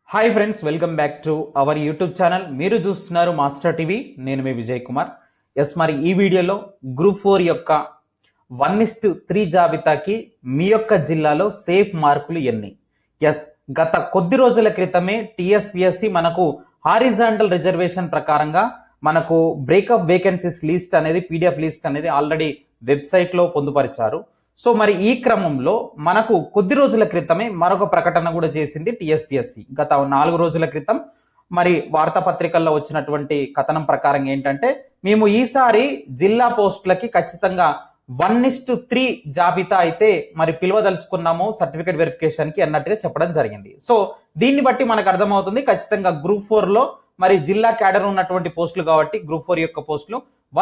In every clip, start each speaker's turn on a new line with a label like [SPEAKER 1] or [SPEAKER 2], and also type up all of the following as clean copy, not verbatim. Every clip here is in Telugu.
[SPEAKER 1] Hi friends, welcome back to our YouTube channel. మీరు చూస్తున్నారు మాస్టర్ టీవీ. నేను మీ విజయ్ కుమార్. మరి ఈ వీడియోలో గ్రూప్ 4 యొక్క 1:3 జాబితాకి మీ యొక్క జిల్లాలో సేఫ్ మార్కులు ఎన్ని? గత కొద్ది రోజుల క్రితమే టీఎస్పీఎస్సీ మనకు హారిజాంటల్ రిజర్వేషన్ ప్రకారంగా మనకు బ్రేకప్ వేకెన్సీస్ లిస్ట్ అనేది పీడిఎఫ్ లిస్ట్ అనేది ఆల్రెడీ వెబ్సైట్లో పొందుపరిచారు. సో మరి ఈ క్రమంలో మనకు కొద్ది రోజుల క్రితమే మరొక ప్రకటన కూడా చేసింది టీఎస్పీఎస్సీ. గత 4 రోజుల క్రితం మరి వార్తాపత్రికల్లో వచ్చినటువంటి కథనం ప్రకారం ఏంటంటే, మేము ఈసారి జిల్లా పోస్టులకి ఖచ్చితంగా 1:3 జాబితా అయితే మరి పిలవదలుచుకున్నాము సర్టిఫికేట్ వెరిఫికేషన్ కి అన్నట్టుగా చెప్పడం జరిగింది. సో దీన్ని బట్టి మనకు అర్థమవుతుంది ఖచ్చితంగా గ్రూప్ 4 లో మరి జిల్లా క్యాడర్ ఉన్నటువంటి పోస్టులు కాబట్టి గ్రూప్ 4 యొక్క పోస్టులు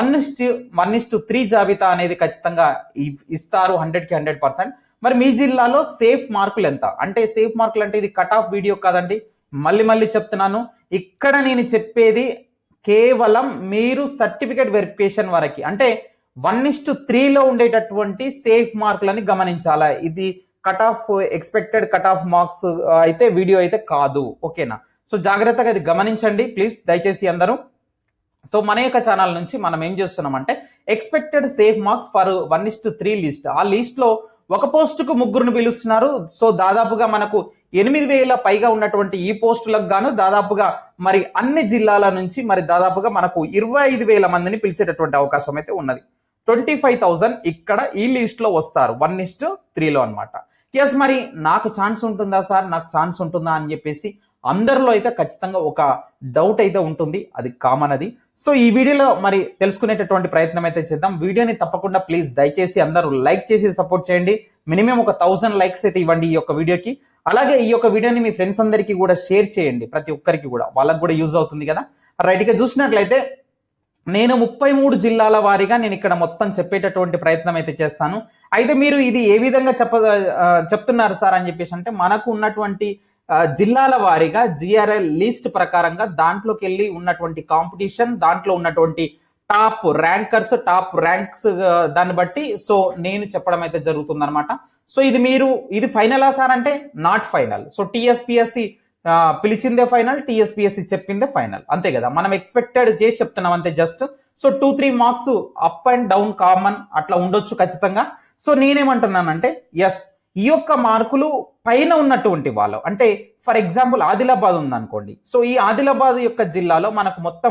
[SPEAKER 1] 1:3 జాబితా అనేది ఖచ్చితంగా ఇస్తారు 100కి 100%. మరి మీ జిల్లాలో సేఫ్ మార్కులు ఎంత? అంటే సేఫ్ మార్కులు అంటే ఇది కట్ ఆఫ్ వీడియో కాదండి, మళ్ళీ చెప్తున్నాను. ఇక్కడ నేను చెప్పేది కేవలం మీరు సర్టిఫికేట్ వెరిఫికేషన్ వరకు, అంటే 1:3లో ఉండేటటువంటి సేఫ్ మార్కులని గమనించాలా. ఇది cut off expected cut off marks అయితే వీడియో అయితే కాదు, ఓకేనా? సో జాగ్రత్తగా ఇది గమనించండి ప్లీజ్, దయచేసి అందరూ. సో మన యొక్క ఛానల్ నుంచి మనం ఏం చేస్తున్నామంటే expected safe marks for 1:3 list. ఆ లిస్ట్ లో ఒక పోస్టుకు 3ని పిలుస్తున్నారు. సో దాదాపుగా మనకు 8,000 పైగా ఉన్నటువంటి ఈ పోస్టులకు గాను దాదాపుగా మరి అన్ని జిల్లాల నుంచి మరి దాదాపుగా మనకు 25,000 మందిని పిలిచేటటువంటి అవకాశం అయితే ఉన్నది. 25,000 ఇక్కడ ఈ లిస్ట్ లో వస్తారు 1:3లో అనమాట. మరి నాకు ఛాన్స్ ఉంటుందా సార్, నాకు ఛాన్స్ ఉంటుందా అని చెప్పేసి అందరిలో అయితే ఖచ్చితంగా ఒక డౌట్ అయితే ఉంటుంది, అది కామన్ అది. సో ఈ వీడియోలో మరి తెలుసుకునేటటువంటి ప్రయత్నం అయితే చేద్దాం. వీడియోని తప్పకుండా ప్లీజ్ దయచేసి అందరూ లైక్ చేసి సపోర్ట్ చేయండి. మినిమం ఒక 1000 లైక్స్ అయితే ఇవ్వండి ఈ యొక్క వీడియోకి. అలాగే ఈ యొక్క వీడియోని మీ ఫ్రెండ్స్ అందరికీ కూడా షేర్ చేయండి, ప్రతి ఒక్కరికి కూడా, వాళ్ళకి కూడా యూజ్ అవుతుంది కదా. రైట్ గా చూసినట్లయితే నేను 33 జిల్లాల వారీగా నేను ఇక్కడ మొత్తం చెప్పేటటువంటి ప్రయత్నం అయితే చేస్తాను. అయితే మీరు ఇది ఏ విధంగా చెప్తున్నారు సార్ అని చెప్పేసి అంటే, మనకు ఉన్నటువంటి జిల్లాల వారీగా జిఆర్ఎల్ లిస్ట్ ప్రకారంగా దాంట్లోకి వెళ్ళి ఉన్నటువంటి కాంపిటీషన్, దాంట్లో ఉన్నటువంటి టాప్ ర్యాంకర్స్, టాప్ ర్యాంక్స్ దాన్ని బట్టి సో నేను చెప్పడం అయితే జరుగుతుంది అనమాట. సో ఇది ఫైనలా సార్ అంటే నాట్ ఫైనల్. సో టీఎస్పీఎస్సీ పిలిచిందే ఫైనల్, టీఎస్పీఎస్సీ చెప్పిందే ఫైనల్, అంతే కదా. మనం ఎక్స్పెక్టెడ్ చేసి చెప్తున్నాం అంతే just. So 2-3 marks up and down common అట్లా ఉండొచ్చు ఖచ్చితంగా. సో నేనేమంటున్నానంటే ఈ యొక్క మార్కులు పైన ఉన్నటువంటి వాళ్ళు, అంటే ఫర్ ఎగ్జాంపుల్ ఆదిలాబాద్ ఉందనుకోండి. సో ఈ ఆదిలాబాద్ యొక్క జిల్లాలో మనకు మొత్తం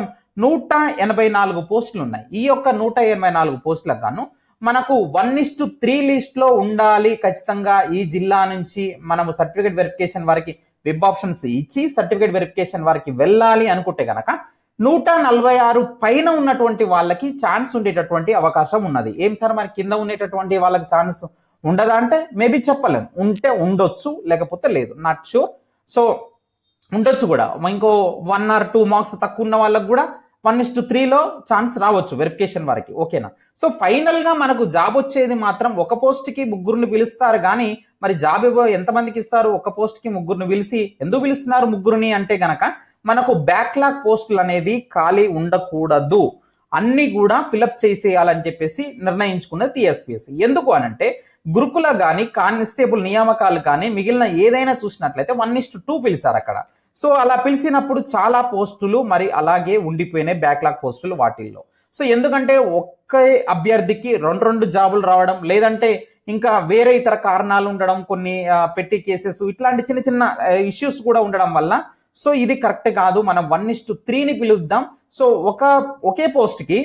[SPEAKER 1] 184 పోస్టులు ఉన్నాయి. ఈ యొక్క 184 పోస్టులకు గాను మనకు 1:3 లిస్ట్ లో ఉండాలి ఖచ్చితంగా. ఈ జిల్లా నుంచి మనము సర్టిఫికేట్ వెరిఫికేషన్ వారికి వెబ్ ఆప్షన్స్ ఇచ్చి సర్టిఫికేట్ వెరిఫికేషన్ వారికి వెళ్ళాలి అనుకుంటే గనక 146 పైన ఉన్నటువంటి వాళ్ళకి ఛాన్స్ ఉండేటటువంటి అవకాశం ఉన్నది. ఏం సార్ మరి కింద ఉండేటటువంటి వాళ్ళకి ఛాన్స్ ఉండదా అంటే మేబీ చెప్పలేం, ఉంటే ఉండొచ్చు లేకపోతే లేదు, నాట్ షూర్. సో ఉండొచ్చు కూడా, ఇంకో 1 or 2 మార్క్స్ తక్కువ ఉన్న వాళ్ళకి కూడా 1:3లో ఛాన్స్ రావచ్చు వెరిఫికేషన్ వారికి, ఓకేనా? సో ఫైనల్ గా మనకు జాబ్ వచ్చేది మాత్రం ఒక పోస్ట్ కి 3ని పిలుస్తారు కానీ మరి జాబ్ ఎంతమందికి ఇస్తారు? ఒక పోస్ట్ కి 3ని పిలిచి ఎందుకు పిలుస్తున్నారు 3ని అంటే గనక మనకు బ్యాక్లాగ్ పోస్టులు అనేది ఖాళీ ఉండకూడదు, అన్ని కూడా ఫిలప్ చేసేయాలని చెప్పేసి నిర్ణయించుకున్నది టీఎస్పీఎస్సీ. ఎందుకు అనంటే గురుకుల కానీ కానిస్టేబుల్ నియామకాలు కానీ మిగిలిన ఏదైనా చూసినట్లయితే 1:2 పిలిచారు అక్కడ. సో అలా పిలిచినప్పుడు చాలా పోస్టులు మరి అలాగే ఉండిపోయినాయి బ్యాక్లాగ్ పోస్టులు వాటిల్లో. సో ఎందుకంటే ఒకే అభ్యర్థికి 2 జాబులు రావడం, లేదంటే ఇంకా వేరే ఇతర కారణాలు ఉండడం, కొన్ని పెట్టి కేసెస్, ఇట్లాంటి చిన్న చిన్న ఇష్యూస్ కూడా ఉండడం వల్ల సో ఇది కరెక్ట్ కాదు, మనం 1:3ని పిలుద్దాం. సో ఒకే పోస్ట్ కి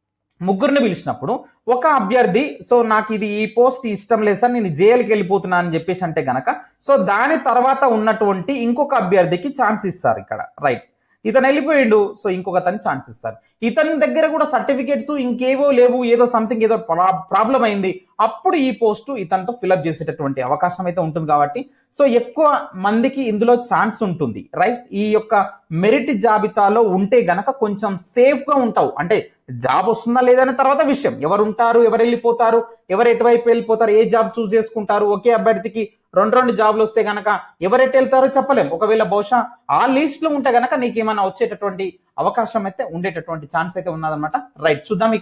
[SPEAKER 1] 3ని పిలిచినప్పుడు ఒక అభ్యర్థి సో నాకు ఈ పోస్ట్ ఇష్టం లేదు సార్, నేను జైలుకి వెళ్ళిపోతున్నా అని చెప్పేసి అంటే గనక సో దాని తర్వాత ఉన్నటువంటి ఇంకొక అభ్యర్థికి ఛాన్స్ ఇస్తారు ఇక్కడ. రైట్, ఇతను వెళ్ళిపోయిండు, సో ఇంకొక అతని ఛాన్స్ ఇస్తారు. ఇతని దగ్గర కూడా సర్టిఫికేట్స్ ఇంకేవో లేవు, ఏదో సంథింగ్ ఏదో ప్రాబ్లం అయింది, అప్పుడు ఈ పోస్టు ఇతనితో ఫిలప్ చేసేటటువంటి అవకాశం అయితే ఉంటుంది. కాబట్టి సో ఎక్కువ మందికి ఇందులో ఛాన్స్ ఉంటుంది. రైట్, ఈ యొక్క మెరిట్ జాబితాలో ఉంటే గనక కొంచెం సేఫ్ గా ఉంటావు. అంటే జాబ్ వస్తుందా లేదనే తర్వాత విషయం, ఎవరు ఉంటారు, ఎవరు వెళ్ళిపోతారు, ఎవరు ఎటువైపు వెళ్ళిపోతారు, ఏ జాబ్ చూస్ చేసుకుంటారు, ఒకే అభ్యర్థికి 2 జాబ్లు వస్తే గనక ఎవరెట్ వెళ్తారో చెప్పలేం. ఒకవేళ బహుశా ఆ లిస్ట్ లో ఉంటే గనక నీకేమైనా వచ్చేటటువంటి అవకాశం అయితే ఉండేటటువంటి ఛాన్స్ అయితే ఉన్నదన్నమాట. రైట్, చూద్దాం. ఇక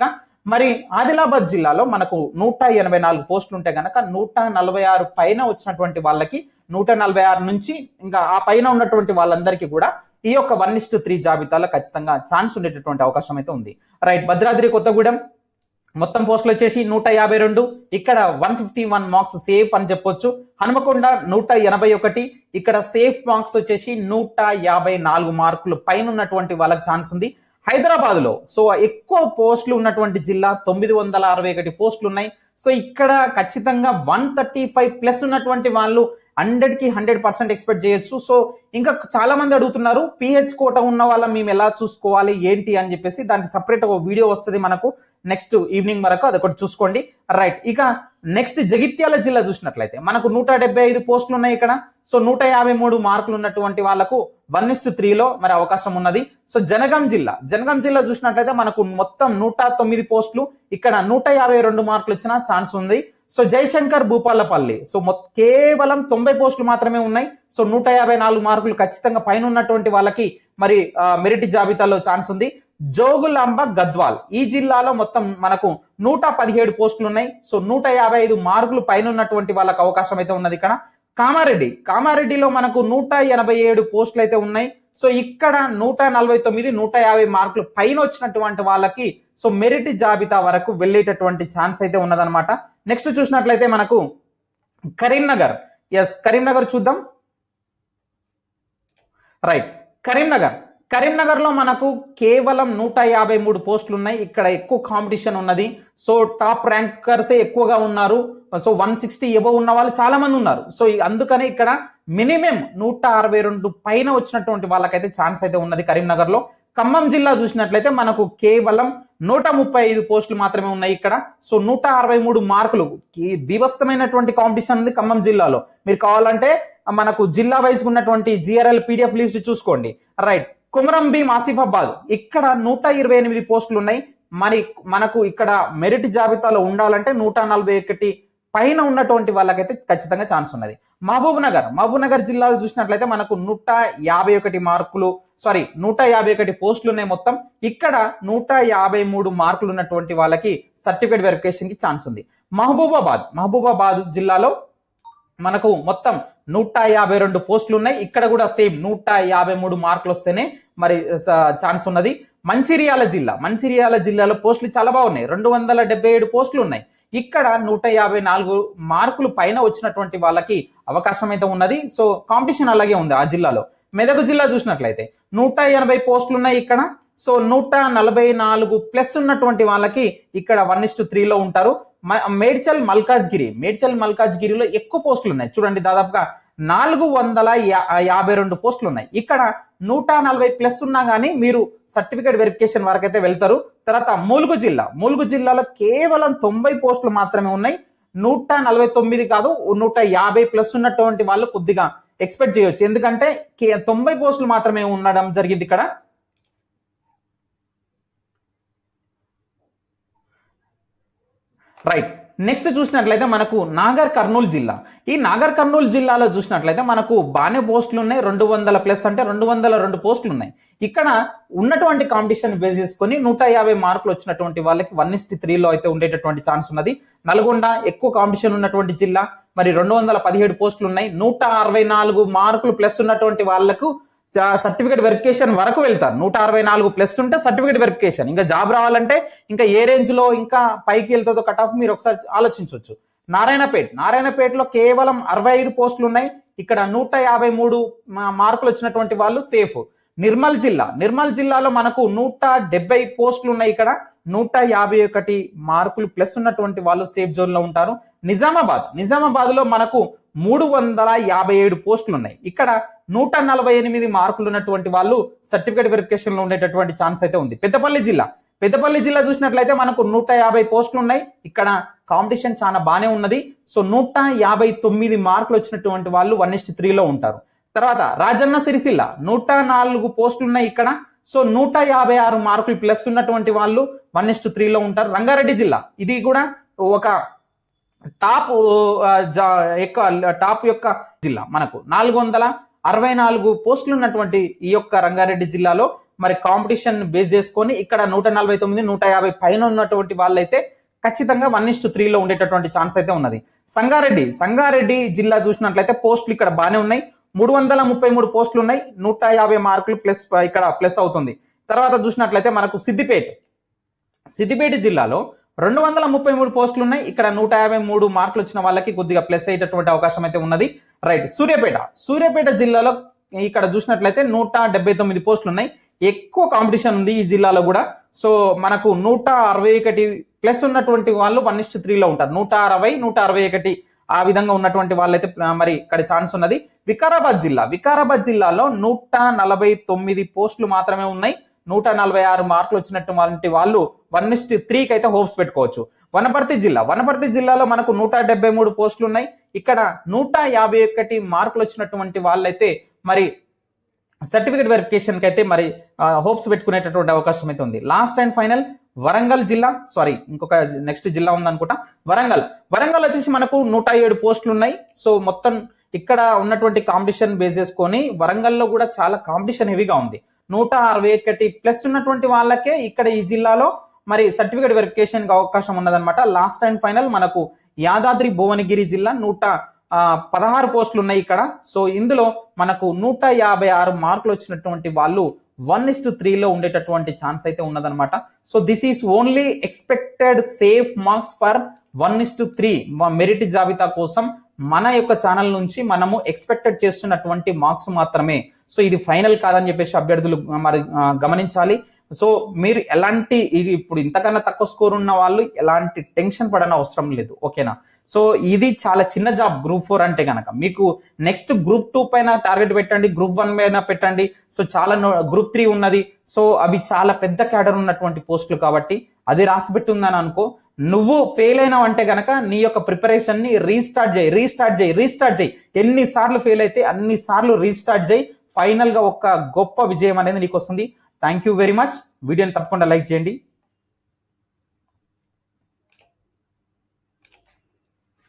[SPEAKER 1] మరి ఆదిలాబాద్ జిల్లాలో మనకు 184 పోస్టులు ఉంటే గనక 146 పైన వచ్చినటువంటి వాళ్ళకి 146 నుంచి ఇంకా ఆ పైన ఉన్నటువంటి వాళ్ళందరికీ కూడా ఈ యొక్క 1:3 జాబితాలో ఖచ్చితంగా ఛాన్స్ ఉండేటటువంటి అవకాశం అయితే ఉంది. రైట్, భద్రాద్రి కొత్తగూడెం మొత్తం పోస్టులు వచ్చేసి 152, ఇక్కడ 151 మార్క్స్ సేఫ్ అని చెప్పొచ్చు. హనుమకొండ 181, ఇక్కడ సేఫ్ మార్క్స్ వచ్చేసి 154 మార్కులు పైన ఉన్నటువంటి వాళ్ళకి ఛాన్స్ ఉంది. హైదరాబాద్ లో సో ఎక్కువ పోస్టులు ఉన్నటువంటి జిల్లా 961 పోస్టులు ఉన్నాయి. సో ఇక్కడ ఖచ్చితంగా 135+ ఉన్నటువంటి వాళ్ళు 100కి 100% ఎక్స్పెక్ట్ చేయొచ్చు. సో ఇంకా చాలా మంది అడుగుతున్నారు పిహెచ్ కోట ఉన్న వాళ్ళ మేము ఎలా చూసుకోవాలి ఏంటి అని చెప్పేసి, దానికి సపరేట్ ఒక వీడియో వస్తుంది మనకు నెక్స్ట్ ఈవినింగ్ వరకు, అదొకటి చూసుకోండి. రైట్, ఇక నెక్స్ట్ జగిత్యాల జిల్లా చూసినట్లయితే మనకు 175 పోస్టులు ఉన్నాయి ఇక్కడ. సో 153 మార్కులు ఉన్నటువంటి వాళ్ళకు 1:3లో మరి అవకాశం ఉన్నది. సో జనగాం జిల్లా చూసినట్లయితే మనకు మొత్తం 109 పోస్టులు, ఇక్కడ 152 మార్కులు వచ్చిన ఛాన్స్ ఉంది. సో జయశంకర్ భూపాలపల్లి సో కేవలం 90 పోస్టులు మాత్రమే ఉన్నాయి. సో 154 మార్కులు ఖచ్చితంగా పైన ఉన్నటువంటి వాళ్ళకి మరి మెరిట్ జాబితాలో ఛాన్స్ ఉంది. జోగులాంబ గద్వాల్ ఈ జిల్లాలో మొత్తం మనకు 117 పోస్టులు ఉన్నాయి. సో 155 మార్కులు పైన ఉన్నటువంటి వాళ్ళకి అవకాశం అయితే ఉన్నది. ఇక్కడ కామారెడ్డిలో మనకు 187 పోస్టులు అయితే ఉన్నాయి. సో ఇక్కడ 149 150 మార్కులు పైన వచ్చినటువంటి వాళ్ళకి సో మెరిట్ జాబితా వరకు వెళ్ళేటటువంటి ఛాన్స్ అయితే ఉన్నదన్నమాట. నెక్స్ట్ చూసినట్లయితే మనకు కరీంనగర్ చూద్దాం. రైట్, కరీంనగర్ లో మనకు కేవలం 153 పోస్టులు ఉన్నాయి. ఇక్కడ ఎక్కువ కాంపిటీషన్ ఉన్నది. సో టాప్ ర్యాంకర్సే ఎక్కువగా ఉన్నారు. సో 160 ఎబవ్ ఉన్న వాళ్ళు చాలా మంది ఉన్నారు. సో అందుకని ఇక్కడ మినిమం 162 పైన వచ్చినటువంటి వాళ్ళకైతే ఛాన్స్ అయితే ఉన్నది కరీంనగర్ లో. ఖమ్మం జిల్లా చూసినట్లయితే మనకు కేవలం 135 పోస్టులు మాత్రమే ఉన్నాయి ఇక్కడ. సో 163 మార్కులు, బీభత్సమైనటువంటి కాంపిటీషన్ ఉంది ఖమ్మం జిల్లాలో. మీరు కావాలంటే మనకు జిల్లా వైజ్ ఉన్నటువంటి జిఆర్ఎల్ పీడిఎఫ్ లిస్ట్ చూసుకోండి. రైట్, కుమరం భీం ఆసిఫాబాద్ ఇక్కడ 128 పోస్టులు ఉన్నాయి. మరి మనకు ఇక్కడ మెరిట్ జాబితాలో ఉండాలంటే 141 పైన ఉన్నటువంటి వాళ్ళకైతే ఖచ్చితంగా ఛాన్స్ ఉన్నది. మహబూబ్ నగర్ జిల్లాలో చూసినట్లయితే మనకు 151 పోస్టులు ఉన్నాయి మొత్తం. ఇక్కడ 153 మార్కులు ఉన్నటువంటి వాళ్ళకి సర్టిఫికేట్ వెరిఫికేషన్ కి ఛాన్స్ ఉంది. మహబూబాబాద్ జిల్లాలో మనకు మొత్తం 152 పోస్టులు ఉన్నాయి. ఇక్కడ కూడా సేమ్ 153 మార్కులు వస్తేనే మరి ఛాన్స్ ఉన్నది. మంచిర్యాల జిల్లాలో పోస్టులు చాలా బాగున్నాయి. 277 పోస్టులు ఉన్నాయి. ఇక్కడ 154 మార్కులు పైన వచ్చినటువంటి వాళ్ళకి అవకాశం అయితే ఉన్నది. సో కాంపిటీషన్ అలాగే ఉంది ఆ జిల్లాలో. మెదక్ జిల్లా చూసినట్లయితే 180 పోస్టులు ఉన్నాయి ఇక్కడ. సో 144+ ఉన్నటువంటి వాళ్ళకి ఇక్కడ 1:3లో ఉంటారు. మేడ్చల్ మల్కాజ్గిరిలో ఎక్కువ పోస్టులు ఉన్నాయి. చూడండి, దాదాపుగా 452 పోస్టులు ఉన్నాయి. ఇక్కడ 140+ ఉన్నా కానీ మీరు సర్టిఫికేట్ వెరిఫికేషన్ వరకు అయితే వెళ్తారు. తర్వాత ములుగు జిల్లాలో కేవలం 90 పోస్టులు మాత్రమే ఉన్నాయి. 149 కాదు 150+ ఉన్నటువంటి వాళ్ళు కొద్దిగా ఎక్స్పెక్ట్ చేయొచ్చు. ఎందుకంటే 90 పోస్టులు మాత్రమే ఉండడం జరిగింది ఇక్కడ. రైట్, నెక్స్ట్ చూసినట్లయితే మనకు నాగర్ కర్నూలు జిల్లాలో చూసినట్లయితే మనకు బాగానే పోస్టులు ఉన్నాయి. 200+ అంటే 202 పోస్టులు ఉన్నాయి. ఇక్కడ ఉన్నటువంటి కాంపిటీషన్ బేస్ చేసుకొని 150 మార్కులు వచ్చినటువంటి వాళ్ళకి 1:3లో అయితే ఉండేటటువంటి ఛాన్స్ ఉన్నది. నల్గొండ ఎక్కువ కాంపిటీషన్ ఉన్నటువంటి జిల్లా. మరి 217 పోస్టులు ఉన్నాయి. 164 మార్కులు ప్లస్ ఉన్నటువంటి వాళ్లకు సర్టిఫికేట్ వెరిఫికేషన్ వరకు వెళ్తారు. 164+ ఉంటే సర్టిఫికేట్ వెరిఫికేషన్. ఇంకా జాబ్ రావాలంటే ఇంకా ఏ రేంజ్ లో ఇంకా పైకి వెళ్తుందో కట్ ఆఫ్ మీరు ఒకసారి ఆలోచించవచ్చు. నారాయణపేటలో కేవలం 65 పోస్టులు ఉన్నాయి. ఇక్కడ 153 మార్కులు వచ్చినటువంటి వాళ్ళు సేఫ్. నిర్మల్ జిల్లాలో మనకు 170 పోస్టులు ఉన్నాయి. ఇక్కడ 151 మార్కులు ప్లస్ ఉన్నటువంటి వాళ్ళు సేఫ్ జోన్ లో ఉంటారు. నిజామాబాద్ లో మనకు 357 పోస్టులు ఉన్నాయి. ఇక్కడ 148 మార్కులు ఉన్నటువంటి వాళ్ళు సర్టిఫికేట్ వెరిఫికేషన్ లో ఉండేటటువంటి ఛాన్స్ అయితే ఉంది. పెద్దపల్లి జిల్లా చూసినట్లయితే మనకు 150 పోస్టులు ఉన్నాయి. ఇక్కడ కాంపిటీషన్ చాలా బాగానే ఉన్నది. సో 159 మార్కులు వచ్చినటువంటి వాళ్ళు 1:3లో ఉంటారు. తర్వాత రాజన్న సిరిసిల్ల 104 పోస్టులు ఉన్నాయి. ఇక్కడ సో 156 మార్కులు ప్లస్ ఉన్నటువంటి వాళ్ళు 1:3లో ఉంటారు. రంగారెడ్డి జిల్లా ఇది కూడా ఒక టాప్ యొక్క జిల్లా. మనకు 64 పోస్టులు ఉన్నటువంటి ఈ యొక్క రంగారెడ్డి జిల్లాలో మరి కాంపిటీషన్ బేస్ చేసుకొని ఇక్కడ 149 150 పైన ఉన్నటువంటి వాళ్ళైతే ఖచ్చితంగా 1:3లో ఉండేటటువంటి ఛాన్స్ అయితే ఉన్నది. సంగారెడ్డి జిల్లా చూసినట్లయితే పోస్టులు ఇక్కడ బాగానే ఉన్నాయి. 333 పోస్టులు ఉన్నాయి. 150 మార్కులు ప్లస్ ఇక్కడ ప్లస్ అవుతుంది. తర్వాత చూసినట్లయితే మనకు సిద్దిపేట జిల్లాలో 233 పోస్టులు ఉన్నాయి. ఇక్కడ 153 మార్కులు వచ్చిన వాళ్ళకి కొద్దిగా ప్లస్ అయ్యేటటువంటి అవకాశం అయితే ఉన్నది. రైట్. సూర్యాపేట జిల్లాలో ఇక్కడ చూసినట్లయితే 179 పోస్టులు ఉన్నాయి. ఎక్కువ కాంపిటీషన్ ఉంది ఈ జిల్లాలో కూడా. సో మనకు 161 ప్లస్ ఉన్నటువంటి వాళ్ళు 1:3లో ఉంటారు. 160 161 ఆ విధంగా ఉన్నటువంటి వాళ్ళైతే మరి ఇక్కడ ఛాన్స్ ఉన్నది. వికారాబాద్ జిల్లాలో 149 పోస్టులు మాత్రమే ఉన్నాయి. 146 మార్కులు వచ్చినటువంటి వాళ్ళు 1:3కి అయితే హోప్స్ పెట్టుకోవచ్చు. వనపర్తి జిల్లాలో మనకు 173 పోస్టులు ఉన్నాయి. ఇక్కడ 151 మార్కులు వచ్చినటువంటి వాళ్ళైతే మరి సర్టిఫికేట్ వెరిఫికేషన్ కి అయితే మరి హోప్స్ పెట్టుకునేటటువంటి అవకాశం అయితే ఉంది. లాస్ట్ అండ్ ఫైనల్ వరంగల్ జిల్లా, ఇంకొక నెక్స్ట్ జిల్లా ఉందనుకుంటా. వరంగల్ వచ్చేసి మనకు 107 పోస్టులు ఉన్నాయి. సో మొత్తం ఇక్కడ ఉన్నటువంటి కాంపిటీషన్ బేస్ చేసుకొని వరంగల్లో కూడా చాలా కాంపిటీషన్ హెవీగా ఉంది. 161 ప్లస్ ఉన్నటువంటి వాళ్ళకే ఇక్కడ ఈ జిల్లాలో మరి సర్టిఫికేట్ వెరిఫికేషన్ కి అవకాశం ఉన్నదన్నమాట. లాస్ట్ అండ్ ఫైనల్ మనకు యాదాద్రి భువనగిరి జిల్లా 116 పోస్టులు ఉన్నాయి ఇక్కడ. సో ఇందులో మనకు 156 మార్కులు వచ్చినటువంటి వాళ్ళు 1:3లో ఉండేటటువంటి ఛాన్స్ అయితే ఉన్నదన్నమాట. So this is only expected safe marks for 1:3 merit జాబితా కోసం మన యొక్క ఛానల్ నుంచి మనము ఎక్స్పెక్టెడ్ చేస్తున్నటువంటి మార్క్స్ మాత్రమే. సో ఇది ఫైనల్ కాదని చెప్పేసి అభ్యర్థులు మరి గమనించాలి. సో మీరు ఎలాంటి ఇప్పుడు ఇంతకన్నా తక్కువ స్కోర్ ఉన్న వాళ్ళు ఎలాంటి టెన్షన్ పడని అవసరం లేదు. ఓకేనా? సో ఇది చాలా చిన్న జాబ్ గ్రూప్ 4 అంటే కనుక. మీకు నెక్స్ట్ గ్రూప్ 2 పైన టార్గెట్ పెట్టండి, గ్రూప్ 1 పైన పెట్టండి. సో చాలా గ్రూప్ 3 ఉన్నది. సో అవి చాలా పెద్ద క్యాడర్ ఉన్నటువంటి పోస్టులు కాబట్టి అది రాసిపెట్టి ఉందని అనుకో. నువ్వు ఫెయిల్ అయినావు అంటే గనక నీ యొక్క ప్రిపరేషన్ ని రీస్టార్ట్ చేయి. ఎన్నిసార్లు ఫెయిల్ అయితే అన్ని సార్లు రీస్టార్ట్ చేయి. ఫైనల్ గా ఒక గొప్ప విజయం అనేది నీకు వస్తుంది. Thank you very much. వీడియోని తప్పకుండా లైక్ చేయండి.